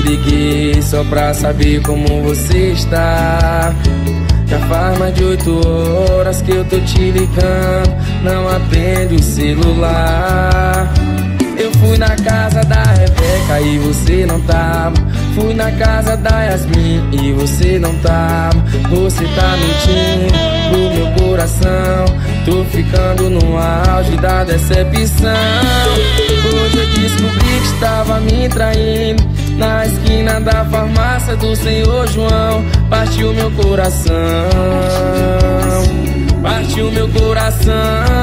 liguei só pra saber como você está. Já faz mais de 8 horas que eu tô te ligando, não atende o celular. Eu fui na casa da Rebeca e você não tava. Fui na casa da Yasmin e você não tava. Você tá mentindo pro meu coração. Tô ficando no auge da decepção. Hoje eu descobri que estava me traindo na esquina da farmácia do Senhor João. Partiu meu coração, partiu meu coração.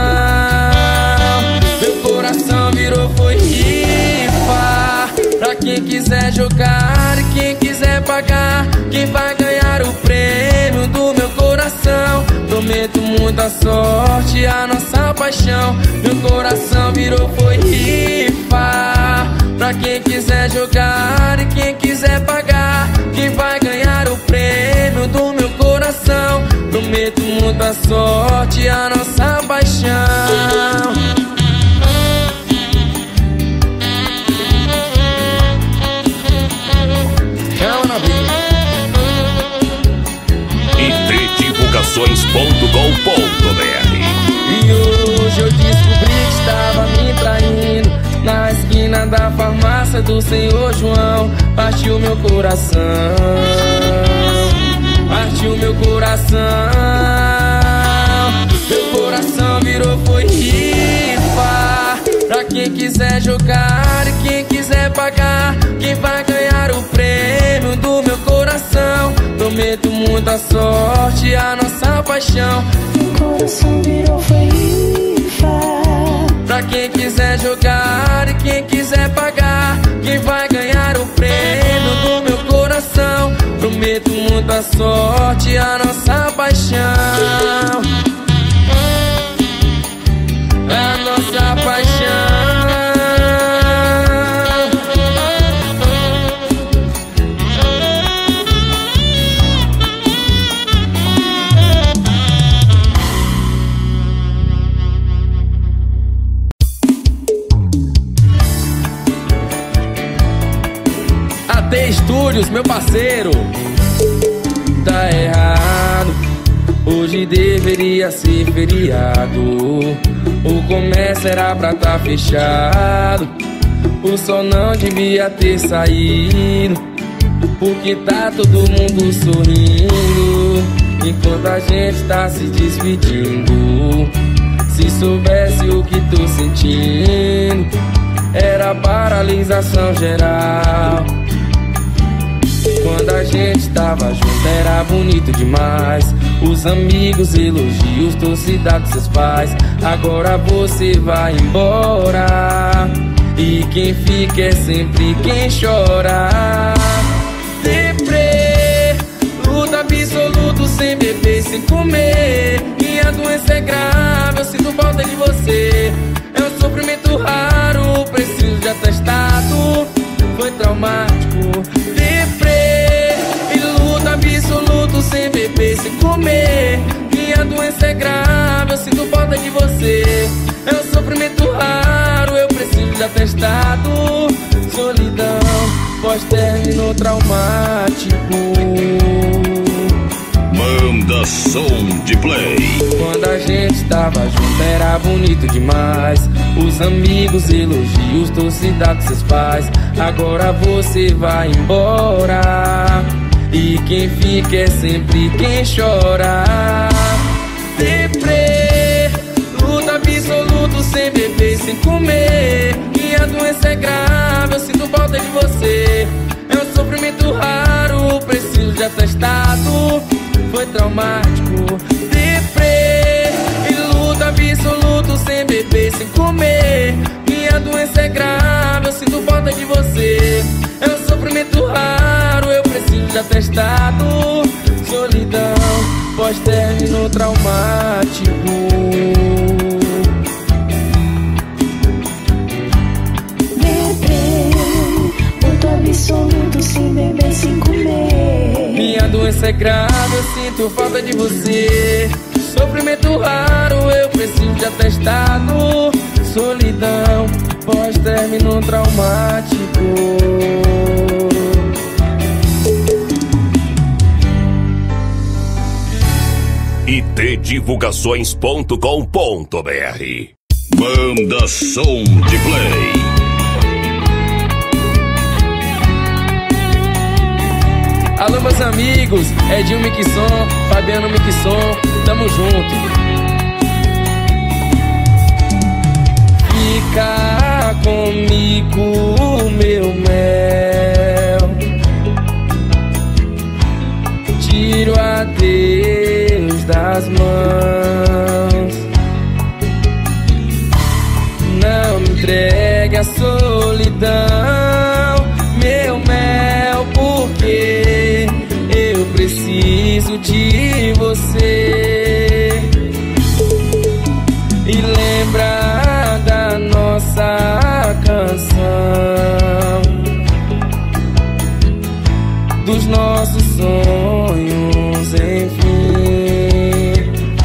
Meu coração virou foi rifa pra quem quiser jogar e quem quiser pagar. Quem vai ganhar o prêmio do meu coração? Prometo muita sorte, a nossa paixão. Meu coração virou foi rifa pra quem quiser jogar e quem quiser pagar. Quem vai ganhar o prêmio do meu coração? Prometo muita sorte, a nossa paixão. Divulgações.com.br. E hoje eu descobri que estava me traindo na esquina da farmácia do Senhor João. Partiu meu coração, partiu meu coração. Meu coração virou foi rifa pra quem quiser jogar e quem quiser pagar. Quem vai ganhar o prêmio do meu coração? Prometo muita sorte, a nossa paixão. Meu coração virou foi rifa pra quem quiser jogar e quem quiser pagar. Quem vai ganhar o prêmio do meu coração? Prometo muita sorte, a nossa paixão. A nossa paixão. AT Estúdios, meu parceiro. Tá errado, hoje deveria ser feriado. O comércio era pra tá fechado. O sol não devia ter saído, porque tá todo mundo sorrindo enquanto a gente tá se despedindo. Se soubesse o que tô sentindo, era paralisação geral. Quando a gente tava junto era bonito demais. Os amigos, elogios, torcida dos seus pais. Agora você vai embora e quem fica é sempre quem chora. Deprê, luta absoluto, sem beber, sem comer. Minha doença é grave, eu sinto falta de você. É um sofrimento raro, preciso de atestado. Foi traumático. Deprê, e luta absoluto, sem beber, sem comer. Minha doença é grave, eu sinto falta de você. É um sofrimento raro, eu preciso de atestado. Solidão, pós-término traumático. Manda som de play. Quando a gente tava junto era bonito demais. Os amigos, elogios, torcida dos seus pais. Agora você vai embora e quem fica é sempre quem chora. Deprê, luta absoluto, sem beber, sem comer. Minha doença é grave, eu sinto falta de você. É um sofrimento raro, preciso de atestado. Foi traumático. Deprê, e luta absoluto, sem beber, sem comer. Minha doença é grave, eu sinto falta de você. É um sofrimento raro, eu preciso de atestado. Solidão, pós-término traumático. Luto absoluto, sem beber, sem comer. Minha doença é grave, eu sinto falta de você. Sofrimento raro, eu preciso de atestado. Solidão, pós-término traumático. itdivulgações.com.br. Banda Som de Play. Alô meus amigos, Edinho Mixon, Fabiano Mixon, tamo junto. Fica comigo, meu mel, tiro a Deus das mãos. Não me entregue a solidão, meu mel, porque eu preciso de você. E lembra da nossa canção, dos nossos sonhos, enfim.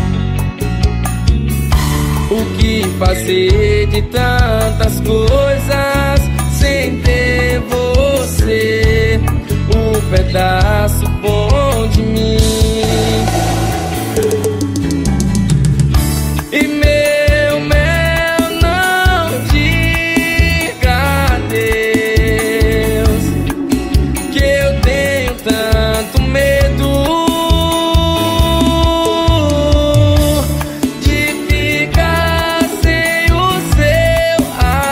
O que fazer de tantas coisas sem ter você, o pedaço bom de mim. E meu mel, não diga adeus, que eu tenho tanto medo de ficar sem o seu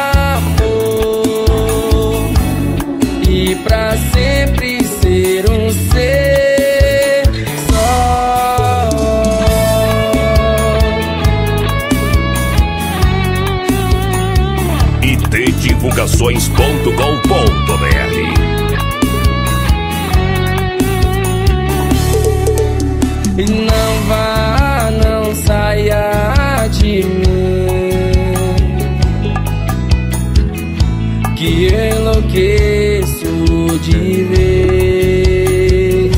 amor e pra sempre ser um ser só. itdivulgações.com.br. E não vá, não saia de mim, que eu enlouqueço de vez.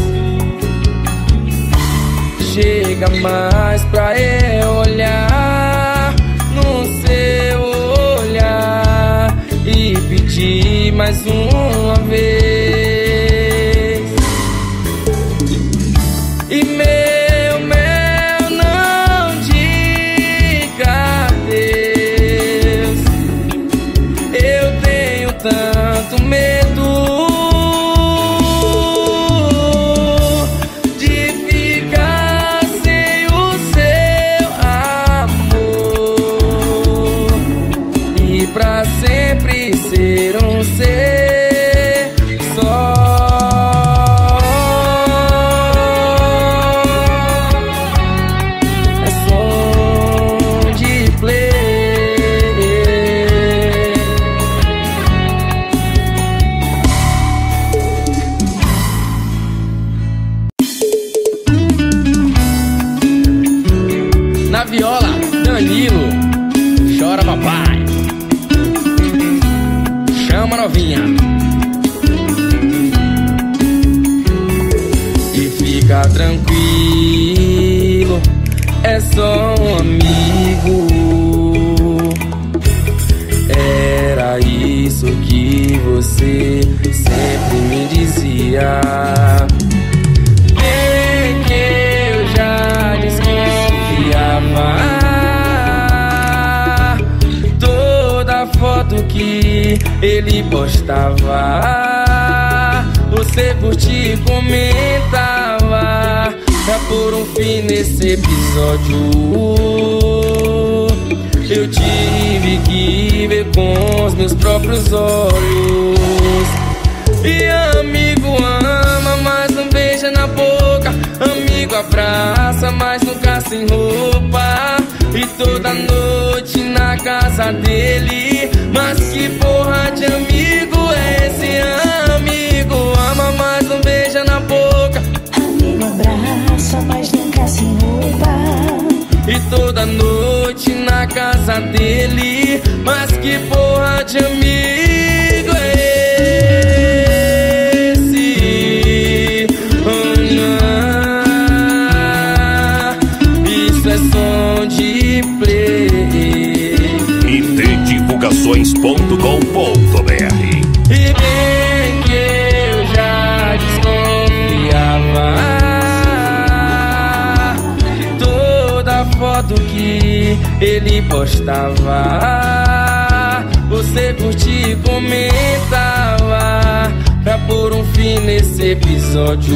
Chega mais pra eu olhar no seu olhar e pedir mais uma vez. E meu mel, não diga adeus, eu tenho tanto medo de ficar sem o seu amor e pra sempre ser um ser só. É som de play. Na viola, Danilo, chora papai, chama novinha. E fica tranquilo, é só um amigo. Era isso que você sempre me dizia. Bem que eu já desconfiava. Toda foto que ele postava, você curtia e comentava. Pra pôr um fim nesse episódio, eu tive que ver com os meus próprios olhos. E amigo ama, mas não beija na boca. Amigo abraça, mas nunca sem roupa. E toda noite na casa dele. Mas que porra de amigo é esse? Amigo ama, mas não beija na boca. Amigo abraça, mas nunca sem roupa. E toda noite na casa dele. Mas que porra de amigo é esse? Oh, não. Isso é som de play. itdivulgações.com.br. E bem que eu já desconfiava. ele postava, você curtia e comentava, pra pôr um fim nesse episódio.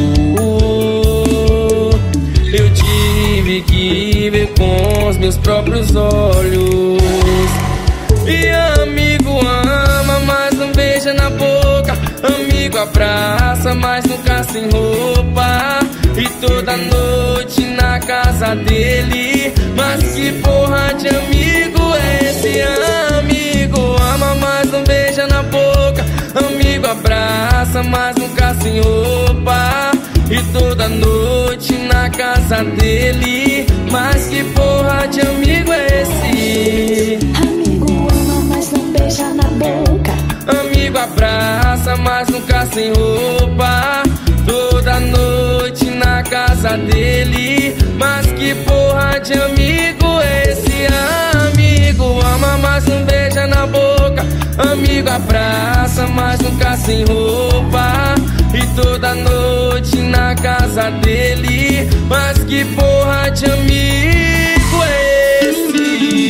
Eu tive que ver com os meus próprios olhos. E amigo ama, mas não beija na boca. Amigo abraça, mas nunca sem roupa. E toda noite na casa dele. Mas que porra de amigo é esse? Amigo ama, mas não beija na boca. Amigo abraça, mas nunca sem roupa. E toda noite na casa dele. Mas que porra de amigo é esse? Amigo ama, mas não beija na boca. Amigo abraça, mas nunca sem roupa. Toda noite na casa dele. Mas que porra de amigo é esse? Amigo ama, mas não beija na boca. Amigo abraça, mas nunca sem roupa. E toda noite na casa dele. Mas que porra de amigo é esse?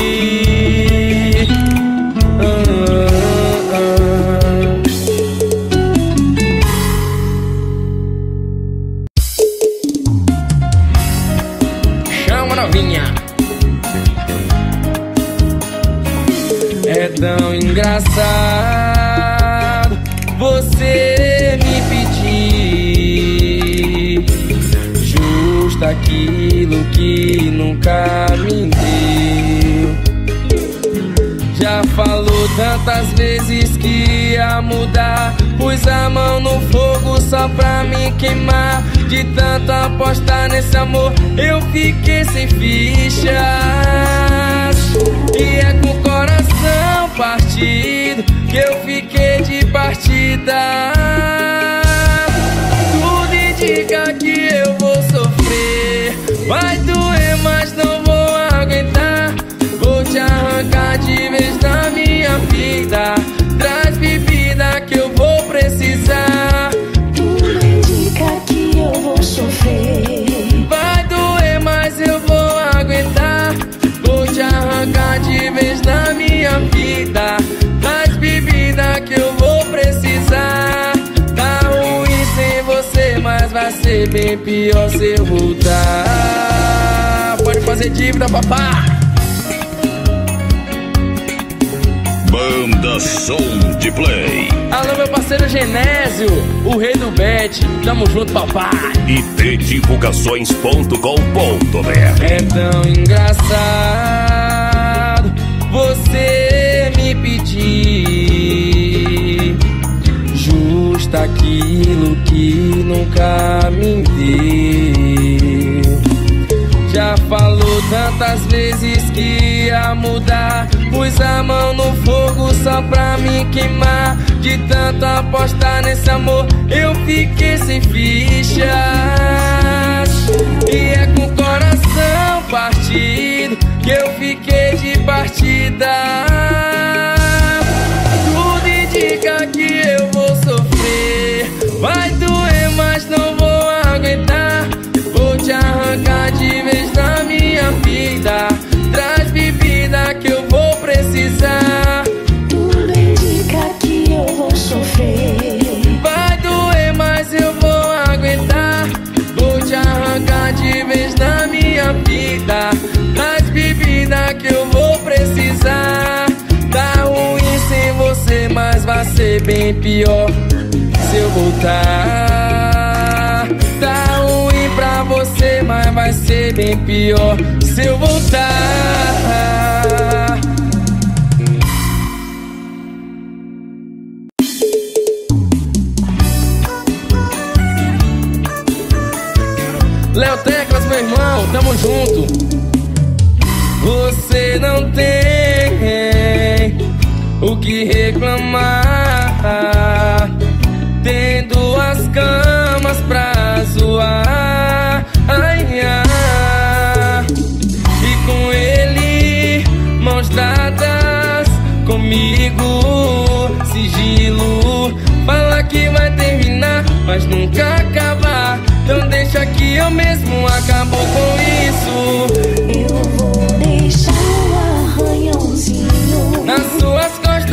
Chama novinha. É tão engraçado você me pedir justo aquilo que nunca me deu. Já falou tantas vezes que ia mudar, pus a mão no fogo só pra me queimar. De tanto apostar nesse amor eu fiquei sem fichas. E é com o coração partido que eu fiquei de partida. Tudo indica que eu vou sofrer. Vai doer, mas não vou aguentar. Vou te arrancar de vez da minha vida. Traz bebida que eu vou precisar. Tudo indica que eu vou sofrer. Vai doer, mas eu vou aguentar. Vou te arrancar de vez da minha vida. Traz bebida que eu vou precisar. Tá ruim sem você, mas vai ser bem pior se eu voltar. Pode fazer dívida, papá. Banda Som de Play. Alô, meu parceiro Genésio, o rei do bet. Tamo junto, papai. E tdivulgações.com.br. É tão engraçado você me pedir justo aquilo que nunca me deu. Já falou tantas vezes que ia mudar, pus a mão no fogo só pra me queimar. De tanto apostar nesse amor eu fiquei sem fichas. E é com o coração partido que eu fiquei de partida. Tudo indica que eu vou sofrer. Vai doer, mas não vou aguentar. Vou te arrancar de vez da minha vida. Traz bebida que eu vou precisar. Tudo indica que eu vou sofrer. Vai doer, mas eu vou aguentar. Vou te arrancar de vez da minha vida. Traz bebida que eu vou precisar. Tá ruim sem você, mas vai ser bem pior se eu voltar. Tá ruim pra você, mas vai ser bem pior se eu voltar. Léo Teclas, meu irmão, tamo junto. Você não tem o que reclamar, tem duas camas pra zoar. Ai, ai. E com ele, mãos dadas, comigo, sigilo. Fala que vai terminar, mas nunca acabar. Então deixa que eu mesmo acabo com isso. Eu vou deixar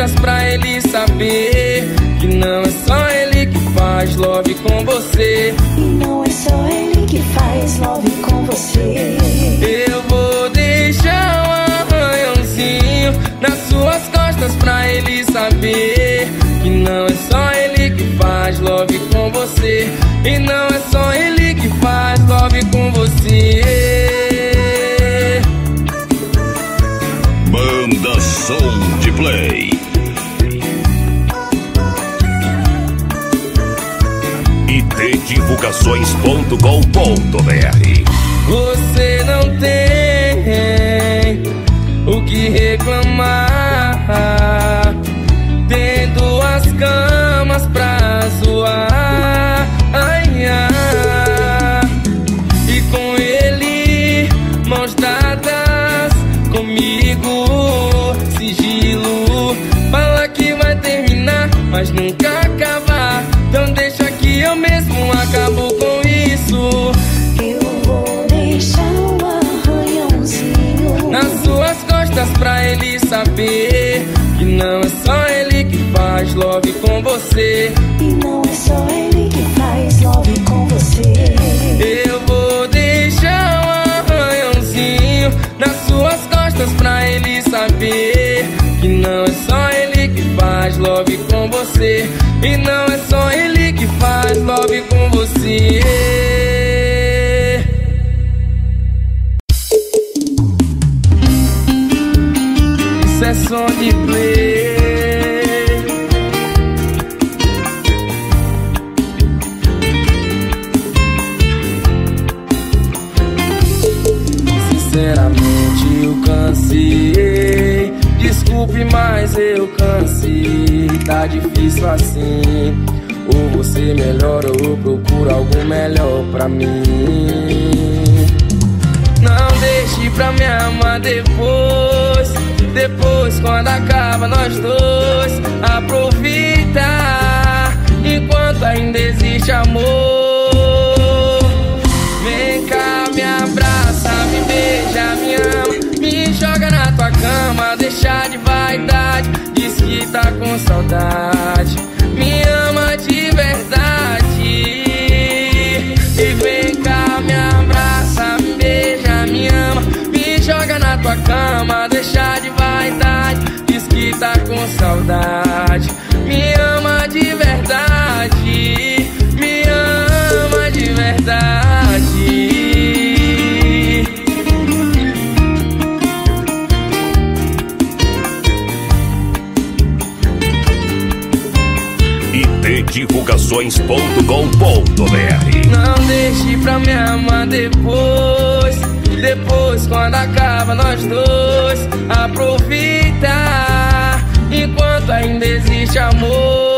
costas pra ele saber que não é só ele que faz love com você. E não é só ele que faz love com você. Eu vou deixar um arranhãozinho nas suas costas pra ele saber que não é só ele que faz love com você. E não é só ele que faz love com você. Banda Som de Play. itdivulgações.com.br. Você não tem o que reclamar, tem duas camas pra zoar. Ai, ai. E com ele, mãos dadas, comigo, sigilo. Fala que vai terminar, mas nunca acabar. Então deixa que eu mesmo acabo com isso. Eu vou deixar um arranhãozinho nas suas costas pra ele saber que não é só ele que faz love com você. e não é só ele que faz love com você. Eu vou deixar um arranhãozinho nas suas costas pra ele saber que não é só ele que faz love com você. E não é só ele que faz love com você. Isso é som de play. Sinceramente eu cansei. Desculpe, mas eu cansei. Tá difícil assim. Ou você melhora ou eu procuro algo melhor pra mim. Não deixe pra me amar depois. Depois quando acaba nós dois. Aproveita enquanto ainda existe amor. Vem cá, me abraça, me beija, me ama, me joga na tua cama, deixa de vaidade, diz que tá com saudade, me ama de verdade. E vem cá, me abraça, me beija, me ama, me joga na tua cama, deixa de vaidade, diz que tá com saudade, me ama de verdade, me ama de verdade. itdivulgações.com.br. Não deixe pra me amar depois. Depois quando acaba nós dois. Aproveita enquanto ainda existe amor.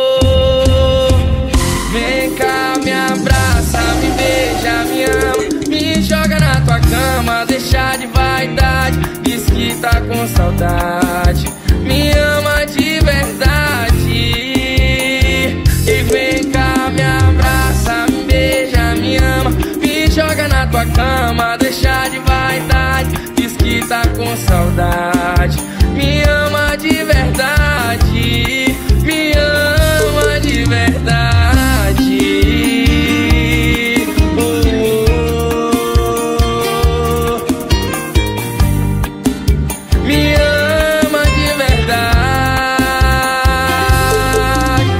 Vem cá, me abraça, me beija, me ama, me joga na tua cama, deixa de vaidade, diz que tá com saudade, me ama de verdade. E vem cá, me abraça, me beija, me ama, me joga na tua cama, deixa de vaidade, diz que tá com saudade, me ama de verdade, me ama de verdade. Me ama de verdade.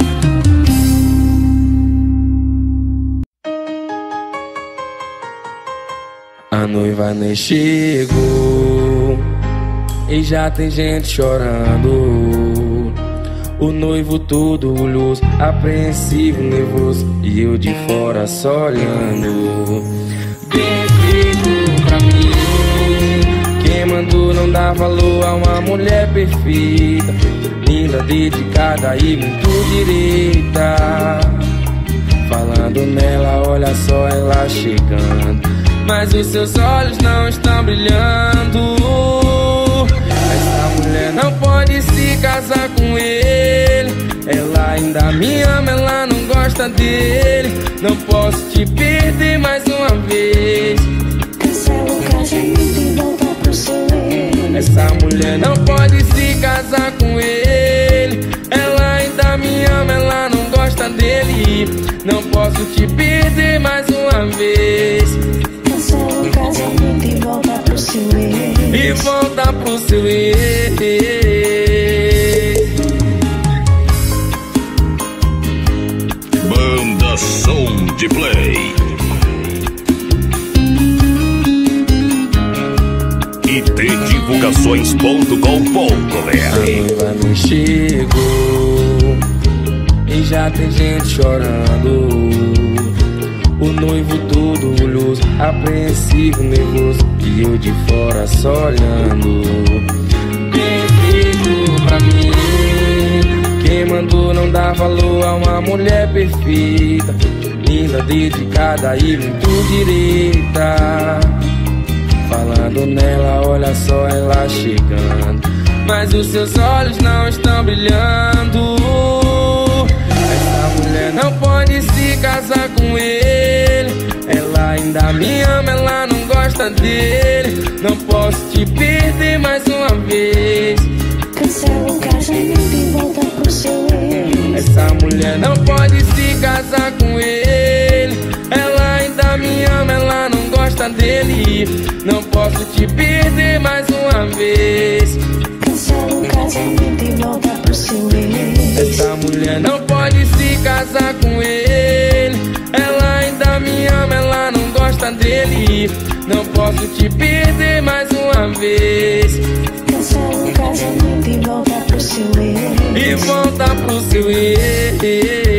A noiva nem chegou e já tem gente chorando. O noivo todo orgulhoso, apreensivo, nervoso, e eu de fora só olhando. Bem feito pra mim. Quem mandou não dar valor a uma mulher perfeita, linda, dedicada e muito direita. Falando nela, olha só ela chegando, mas os seus olhos não estão brilhando. Essa mulher não pode se casar com ele. Ela ainda me ama, ela não gosta dele. Não posso te perder mais uma vez. Cancela o casamento e volta pro seu ex. Essa mulher não pode se casar com ele. gosta dele. Não posso te perder mais uma vez. Cancela o casamento e volta pro seu ex. E volta pro seu ex. Banda Som de Play. itdivulgações.com.br. A noiva me chegou e já tem gente chorando. O noivo todo orgulhoso, apreensivo, nervoso, e eu de fora só olhando. Perfeito pra mim, quem mandou não dar valor a uma mulher perfeita, linda, dedicada e muito direita. Falando nela, olha só ela chegando, mas os seus olhos não estão brilhando. Essa mulher não pode se casar com ele. Ela ainda me ama, ela não gosta dele. Não posso te perder mais uma vez. Cancela o casamento e volta pro seu ex. Essa mulher não pode se casar com ele. Ela ainda me ama, ela não gosta dele. Não posso te perder mais uma vez. Cancela o casamento e volta pro seu ex. Essa mulher não pode se casar com ele. Ela ainda me ama, ela não gosta dele. Não posso te perder mais uma vez. Cancela o casamento e volta pro seu ex. E volta pro seu ex.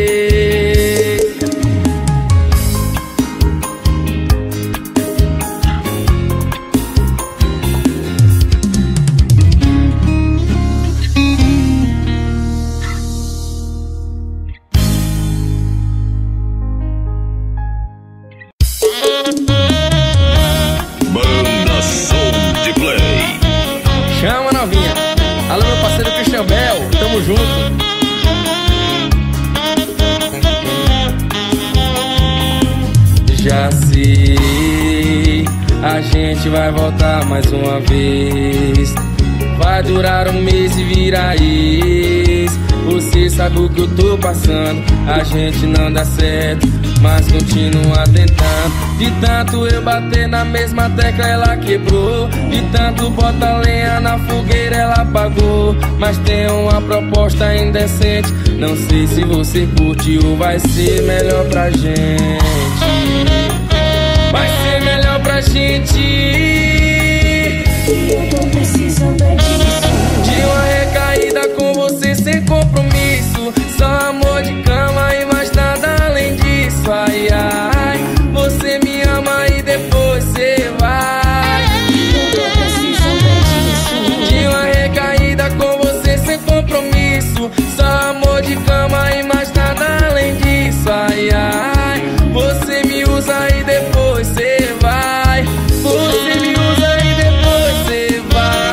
Banda Som de Play. Chama, novinha. Alô, meu parceiro Christian Bell, tamo junto. Já sei, a gente vai voltar mais uma vez. Vai durar um mês e vira ex. Você sabe o que eu tô passando. A gente não dá certo, mas continua tentando. De tanto eu bater na mesma tecla, ela quebrou. De tanto botar lenha na fogueira, ela apagou. Mas tem uma proposta indecente. Não sei se você curte ou vai ser melhor pra gente. Vai ser melhor pra gente. E eu tô precisando é disso. De uma recaída com você sem compromisso. Só amor de cama e mais nada além disso. Ai, ai, você me ama e depois você vai. E eu tô precisando é disso. De uma recaída com você sem compromisso. Só amor de cama e mais nada além disso. Ai, ai, você me usa e depois você vai. Você me usa e depois você vai.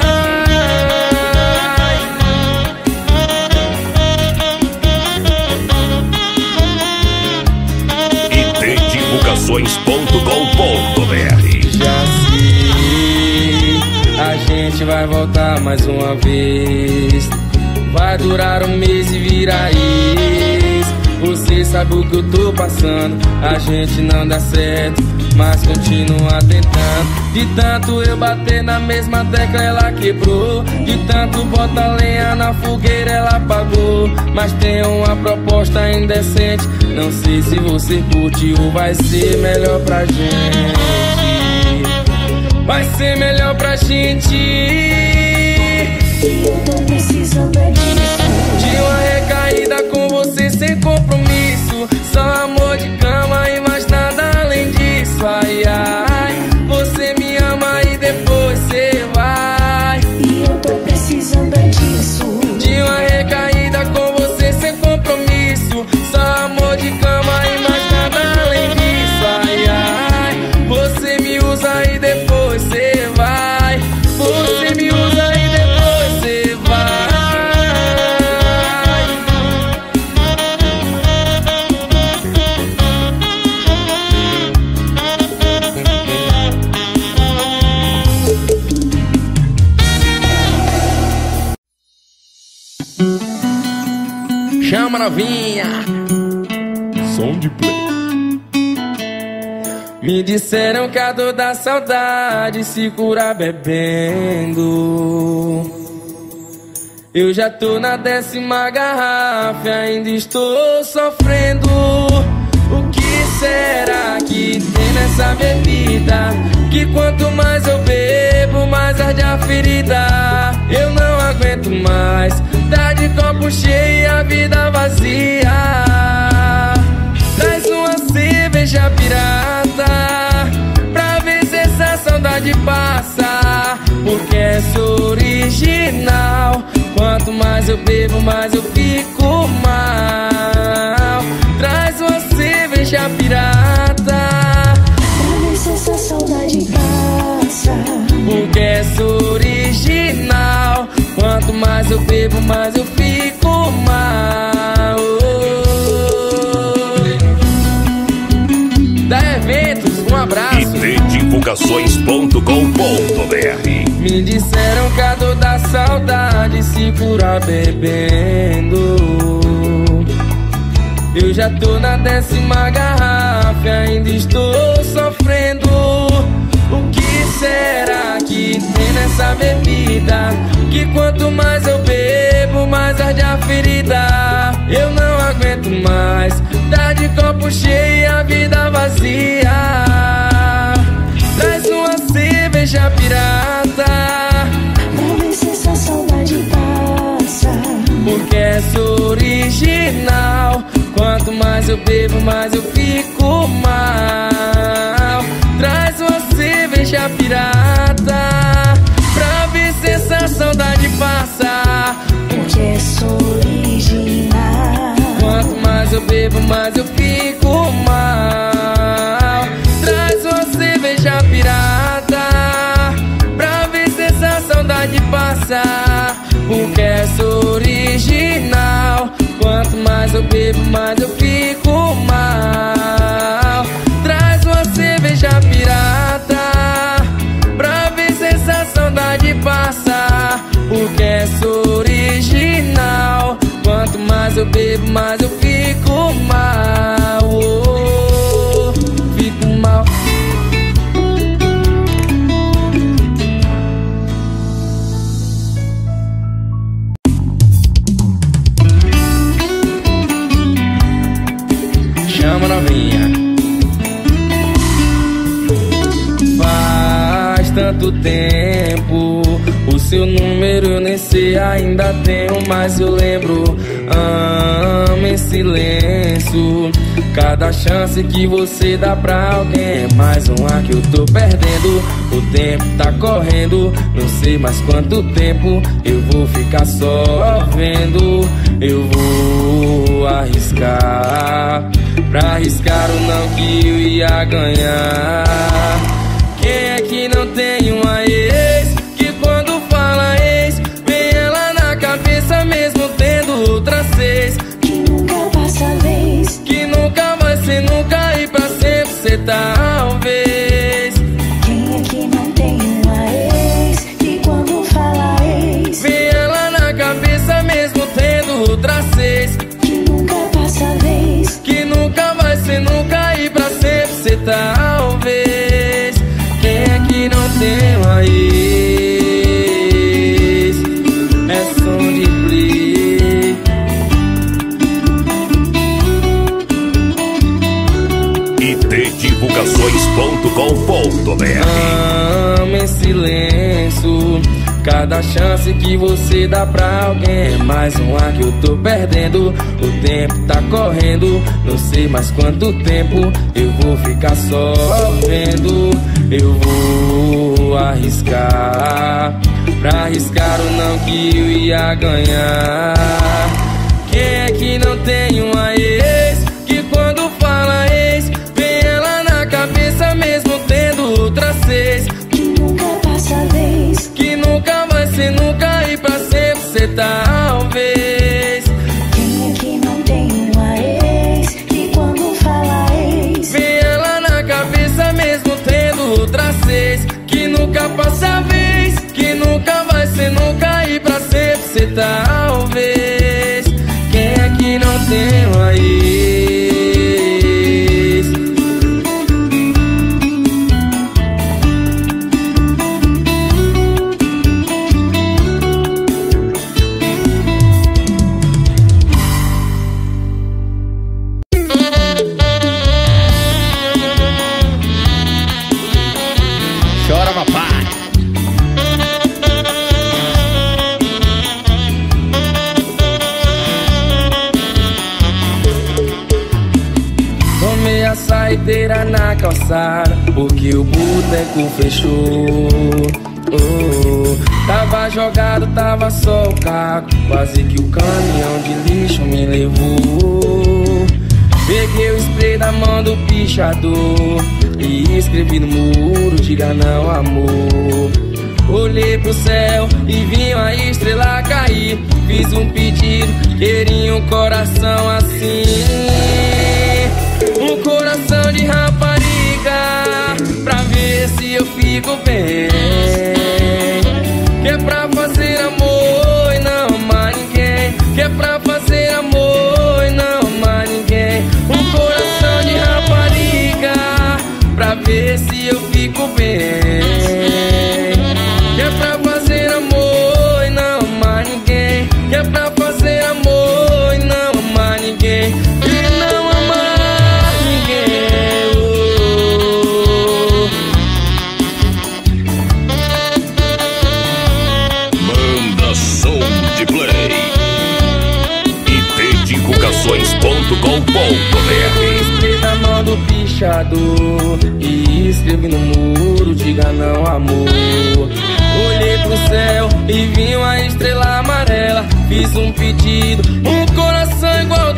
itdivulgações.com.br. Já sei, a gente vai voltar mais uma vez. Vai durar um mês e vira ex. Você sabe o que eu tô passando. A gente não dá certo, mas continua tentando. De tanto eu bater na mesma tecla, ela quebrou. De tanto botar lenha na fogueira, ela apagou. Mas tem uma proposta indecente. Não sei se você curte ou vai ser melhor pra gente. Vai ser melhor pra gente. E eu tô precisando é disso. De uma recaída com você sem compromisso. Só amor de cama e mais nada além disso. Ai, ai, você me ama e depois você vai. E eu tô precisando é disso. De uma recaída com você sem compromisso. Só amor de cama e mais nada além disso. Ai, ai, você me usa e depois você vai. Você me usa e depois você vai. Chama, novinha. som de play. Me disseram que a dor da saudade se cura bebendo. Eu já tô na 10ª garrafa e ainda estou sofrendo. O que será que tem nessa bebida? Que quanto mais eu bebo, mais arde a ferida. Eu não aguento mais, tá de copo cheio e a vida vazia. Traz uma cerveja pirata pra ver se essa saudade passa, porque essa original. Quanto mais eu bebo, mais eu fico mal. Traz uma cerveja pirata pra ver se essa saudade passa, porque essa original. Quanto mais eu bebo, mais eu fico mal. Da Eventos, um abraço. itdivulgações.com.br. Me disseram que a dor da saudade se cura bebendo. Eu já tô na 10ª garrafa e ainda estou sofrendo. O que será que tem nessa bebida? Que quanto mais eu bebo, mais arde a ferida. Eu não aguento mais, tá de copo cheio e a vida vazia. Traz uma cerveja pirata pra ver se essa saudade passa, porque essa original. Quanto mais eu bebo, mais eu fico mal. Traz uma cerveja pirata pra ver se essa saudade passa, porque essa original. quanto mais eu bebo, mais eu fico mal. Traz uma cerveja pirata pra ver se essa saudade passa, porque essa original. Quanto mais eu bebo, mais eu fico mal. Traz uma cerveja pirata pra ver se essa saudade passa, porque essa original. Quanto mais eu bebo, mais eu fico mal. Oh, fico mal. Chama novinha. Faz tanto tempo, o seu número eu nem sei, ainda tenho, mas eu lembro. Amo em silêncio. Cada chance que você dá pra alguém é mais uma que eu tô perdendo. O tempo tá correndo, não sei mais quanto tempo eu vou ficar só vendo. Eu vou arriscar, pra arriscar o não que eu ia ganhar. Quem é que não tem uma ex, que quando fala ex, vem ela na cabeça mesmo tendo outras seis? Que nunca passa a vez, Que nunca vai ser nunca e pra sempre ser talvez. quem é que não tem uma ex, que quando fala ex, Vem ela na cabeça mesmo tendo outras seis? que nunca passa a vez, Que nunca vai ser nunca e pra sempre ser talvez. Quem é que não tem uma ex? É som de play. itdivulgações.com.br. Amo em silêncio. Cada chance que você dá pra alguém é mais uma que eu tô perdendo. O tempo tá correndo, não sei mais quanto tempo eu vou ficar só vendo. Eu vou arriscar, pra arriscar o não que eu ia ganhar. Quem é que não tem uma ex, que quando fala ex, vem ela na cabeça mesmo tendo outras seis? que nunca passa a vez, Que nunca vai ser nunca e pra sempre ser talvez. quem é que não tem uma ex, que quando fala ex, Vem ela na cabeça mesmo tendo outras seis? Que nunca passa a vez, que nunca vai ser nunca e pra sempre ser talvez. Quem é que não tem uma tinha saideira na calçada, porque o boteco fechou. Tava jogado, tava só o caco, quase que o caminhão de lixo me levou. Peguei o spray da mão do pichador e escrevi no muro: diga não, amor. Olhei pro céu e vi uma estrela cair. Fiz um pedido, queria um coração assim, um coração de rapariga, pra ver se eu fico bem. Que é pra fazer amor e não amar ninguém. Que é pra fazer amor e não amar ninguém. Um coração de rapariga, pra ver se eu fico bem. Que é pra fazer amor e não amar ninguém. Que é pra fazer amor e não amar ninguém. E não amar ninguém. Banda Som de Play. ipdivulgações.com.br. Escrevi na mão do pichador e escrevi no muro: diga não, amor. Olhei pro céu e vi uma estrela amarela. Fiz um pedido, um coração igual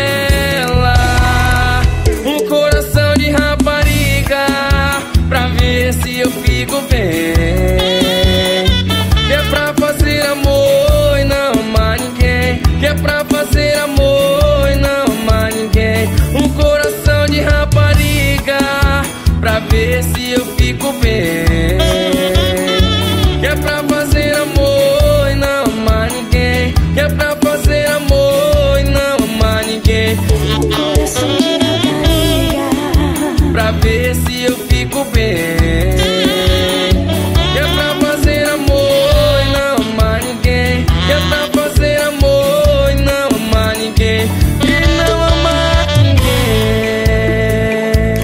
dela, um coração de rapariga, pra ver se eu fico bem. Que é pra fazer amor e não amar ninguém. Que é pra fazer amor e não amar ninguém. Um coração de rapariga, pra ver se eu fico bem. Que é pra fazer amor e não amar ninguém. Que é pra fazer amor e não amar ninguém. Um coração de rapariga, Pra ver se eu fico bem. Que é pra fazer amor e não amar ninguém. Que é pra fazer amor e não amar ninguém. E não amar ninguém.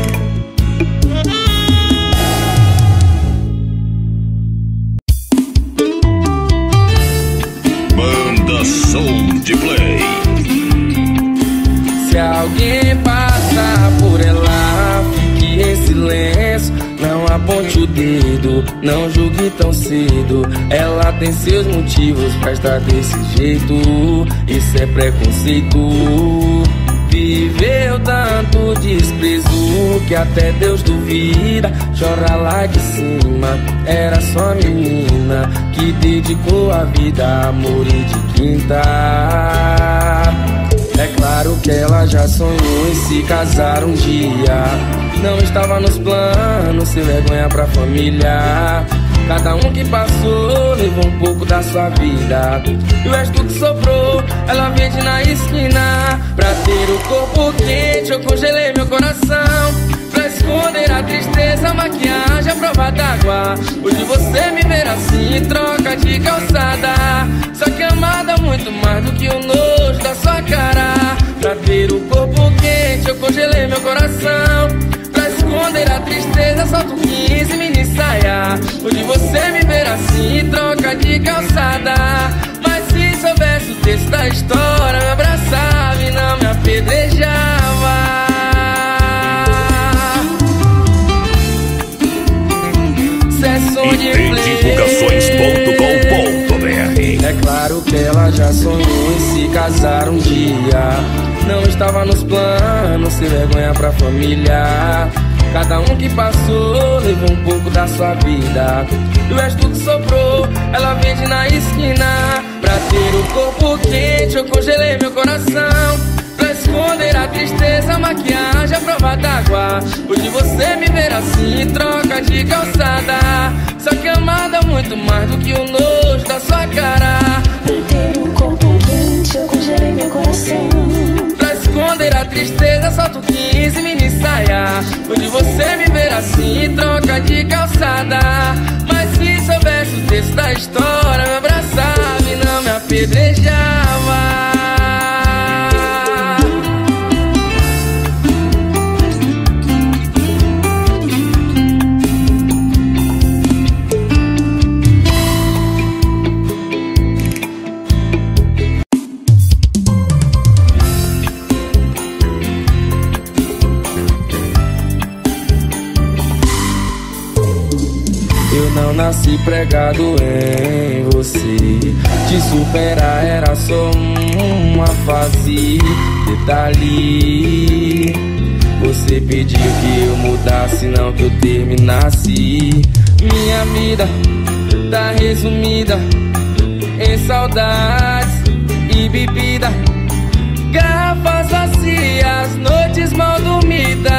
Banda Som de Play. Se alguém passar por ela, fique em silêncio, não aponte o dedo, não julgue tão cedo. Ela tem seus motivos pra estar desse jeito, isso é preconceito. Viveu tanto desprezo que até Deus duvida. Chora lá de cima, era só menina que dedicou a vida a amor e de quinta. É claro que ela já sonhou em se casar um dia. Não estava nos planos ser vergonha pra família. Cada um que passou levou um pouco da sua vida, e o resto que sobrou ela vende na esquina. Pra ter o corpo quente eu congelei meu coração, pra esconder a tristeza, a maquiagem, a prova d'água. Hoje você me ver assim, troca de calçada. Só que amada muito mais do que o nojo da sua cara. Pra ter o corpo quente eu congelei meu coração, pra esconder a tristeza, solto 15 mini saia. Hoje você me ver assim, troca de calçada. Mas se soubesse o texto da história, me abraçava e não me apedrejava. ipdivulgações.com.br. É claro que ela já sonhou em se casar um dia. Não estava nos planos ser vergonha pra família. Cada um que passou levou um pouco da sua vida, e o resto que sobrou ela vende na esquina. Pra ter o corpo quente eu congelei meu coração, pra esconder a tristeza, a maquiagem, a prova d'água. Hoje você me ver assim, troca de calçada. Só que amada muito mais do que o nojo da sua cara. pra ter um corpo quente eu congelei meu coração, Pra esconder a tristeza, solto 15 mini saia. Hoje você me ver assim, troca de calçada. Mas se soubesse o texto da história, me abraçava e não me apedrejava. não nasci pregado em você. Te superar era só uma fase. Detalhe, você pediu que eu mudasse, não que eu terminasse. Minha vida tá resumida em saudades e bebida, garrafas vazias, noites mal dormidas.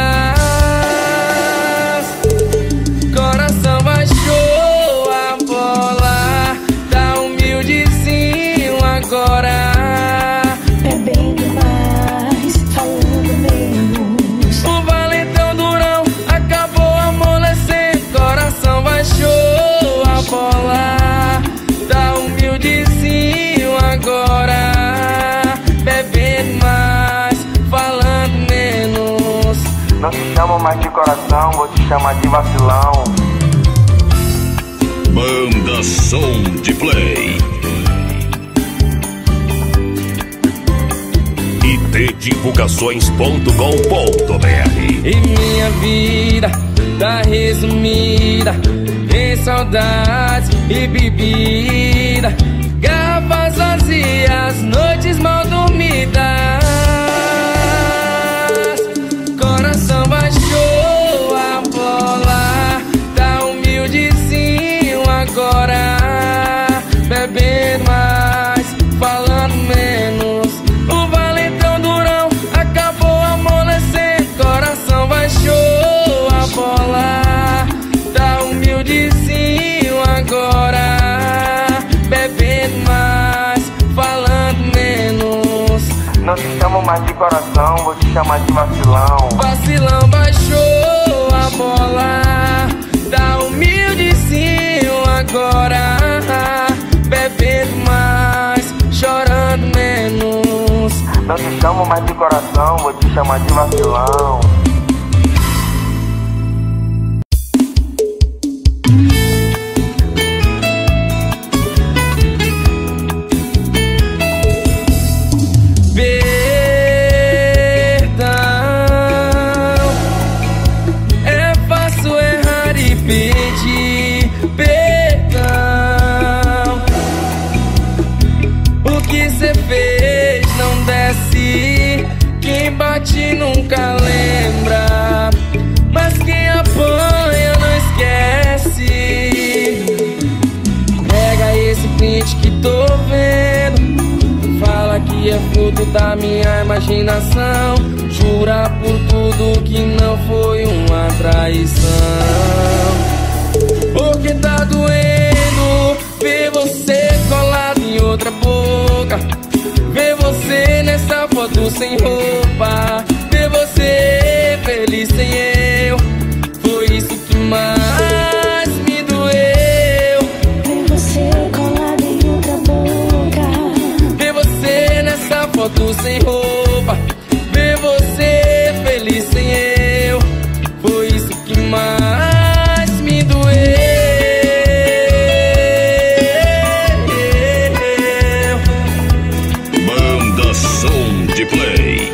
Coração baixou a bola, tá humildezinho agora, bebendo mais, falando menos. o valentão durão acabou amolecendo. Coração baixou a bola, tá humildezinho agora, bebendo mais, falando menos. Não te chamo mais de coração, vou te chamar de vacilão. Banda Som de Play. itdivulgações.com.br. E minha vida tá resumida em saudades e bebida, garrafas vazias, noites mal dormidas. Coração baixou a bola, tá humildezinho agora, bebendo mais, falando menos. O valentão durão acabou amolecendo. Coração baixou a bola, tá humildezinho agora, bebendo mais, falando menos. Não te chamo mais de coração, vou te chamar de vacilão. Vacilão baixou a bola, tá humildezinho agora, bebendo mais, chorando menos. Não te chamo mais de coração, vou te chamar de vacilão. Bate nunca lembra, mas quem apanha não esquece. Pega esse print que tô vendo, fala que é fruto da minha imaginação. Jura por tudo que não foi uma traição. Porque tá doendo ver você colado em outra boca, ver você nessa foto sem roupa, ver você feliz sem eu. Foi isso que mais me doeu. Ver você colado em outra boca, Ver você nessa foto sem roupa, ver você feliz sem eu. Foi isso que mais me doeu. Banda Som de Play.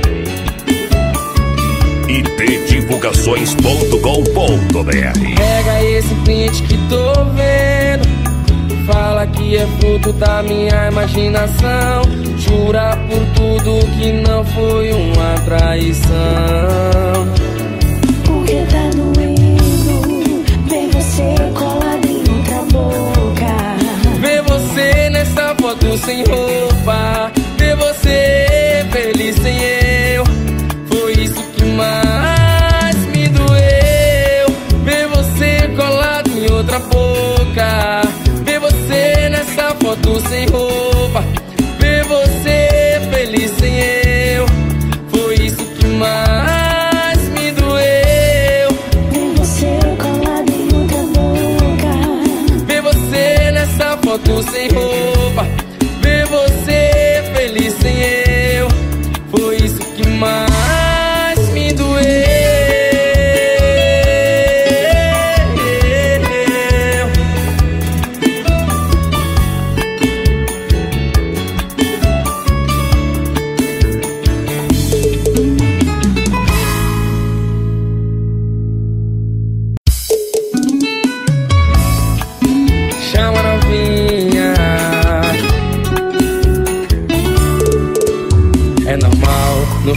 itdivulgações.com.br. Pega esse print que tô vendo, fala que é fruto da minha imaginação. Jura por tudo que não foi uma traição. porque tá doendo ver você colado em outra boca, Ver você nessa foto sem roupa, ver você feliz sem eu. Foi isso que mais me doeu. Ver você colado em outra boca, ver você nessa foto sem roupa, ver você feliz sem eu. Foi isso que mais me doeu. ver você colado em outra boca, Ver você nessa foto sem roupa, ver você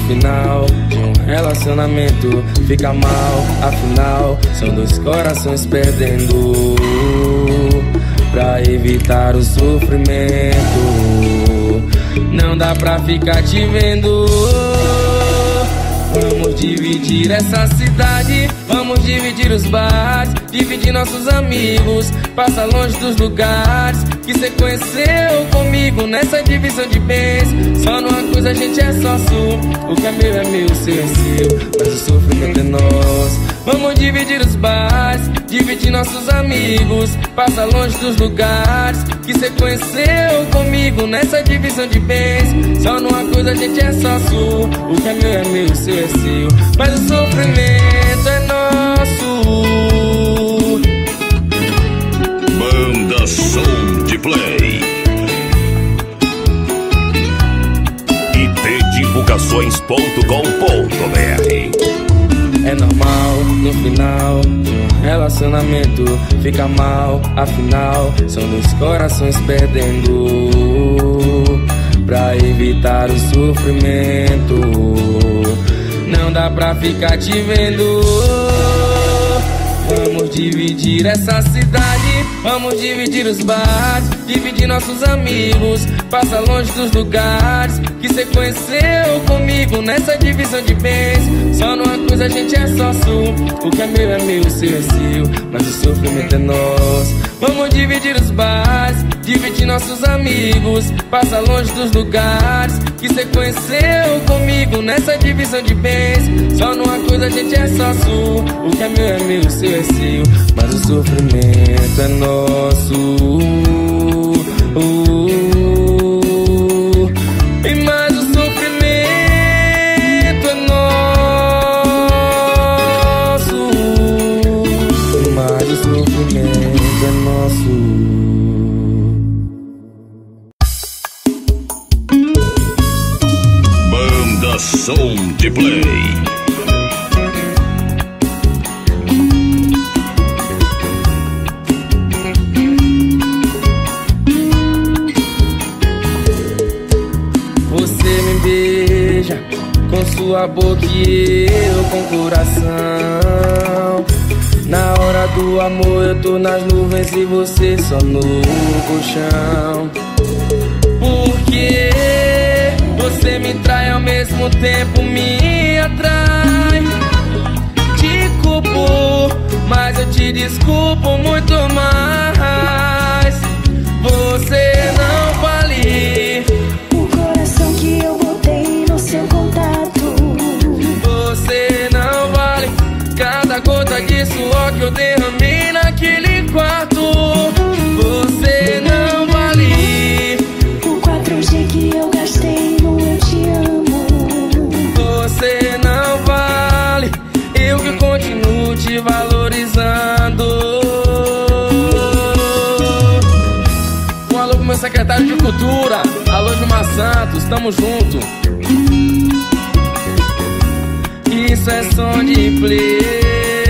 final de um relacionamento fica mal, afinal são dois corações perdendo. Pra evitar o sofrimento, não dá pra ficar te vendo. Vamos dividir essa cidade, vamos dividir os bares, dividir nossos amigos, passa longe dos lugares que cê conheceu comigo nessa divisão de bens. Só numa coisa a gente é sócio, o que é meu, o seu é seu, mas o sofrimento é nosso. Vamos dividir os bares, dividir nossos amigos, passa longe dos lugares que cê conheceu comigo nessa divisão de bens. Só numa coisa a gente é sócio, o que é meu, o seu é seu, mas o sofrimento é nosso. Banda Som de Play. itdivulgações.com.br. É normal, no final de um relacionamento fica mal, afinal são dois corações perdendo. Pra evitar o sofrimento, não dá pra ficar te vendo. Vamos dividir essa cidade, vamos dividir os bares, dividir nossos amigos, passa longe dos lugares que cê conheceu comigo nessa divisão de bens. Só numa coisa a gente é sócio, o que é meu, o seu é seu, mas o sofrimento é nosso. Vamos dividir os bares, dividir nossos amigos, passa longe dos lugares que cê conheceu comigo nessa divisão de bens. Só numa coisa a gente é sócio, o que é meu, o seu é seu, mas o sofrimento é nosso. E mais o sofrimento é nosso. E mais o sofrimento é nosso. Banda Som de Play. Com sua boca e eu com o coração. Na hora do amor eu tô nas nuvens e você só no colchão. Porque você me trai ao mesmo tempo me atrai. Te culpo, mas eu te desculpo muito mais. Você não vale o coração que eu botei no seu contato. Você não vale cada gota de suor que eu derramei naquele quarto. Você não vale o 4G que eu gastei no Eu Te Amo. Você não vale eu que continuo te valorizando. Um alô pro meu secretário de Cultura, alô Gilmar Santos, tamo junto. Isso é som de play.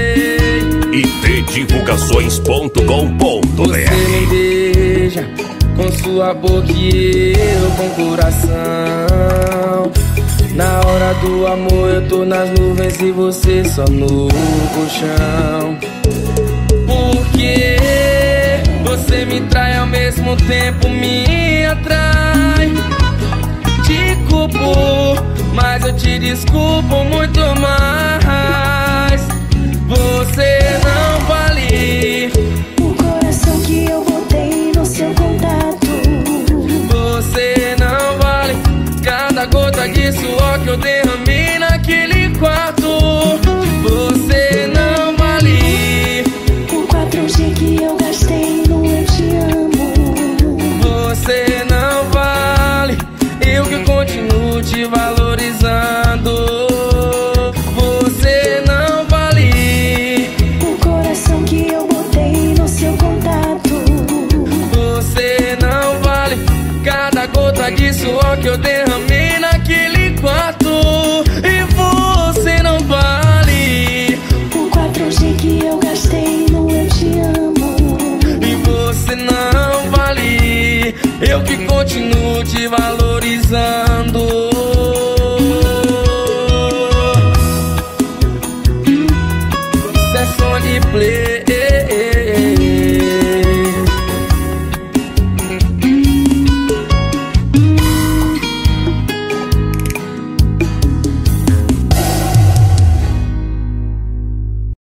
itdivulgações.com.br. Você me beija com sua boca e eu com o coração. Na hora do amor eu tô nas nuvens e você só no colchão. Porque você me trai ao mesmo tempo me atrai. Te culpo, mas eu te desculpo muito mais. Você não vale o coração que eu botei no seu contato. Você não vale cada gota de suor que eu derramei naquele quarto. Você não vale o 4G que eu gastei no Eu Te Amo. Você não vale eu que continuo te valorizando. Você não vale o coração que eu botei no seu contato. Você não vale cada gota de suor que eu derramei naquele quarto. E você não vale o 4G que eu gastei no Eu Te Amo. E você não vale eu que continuo te valorizando.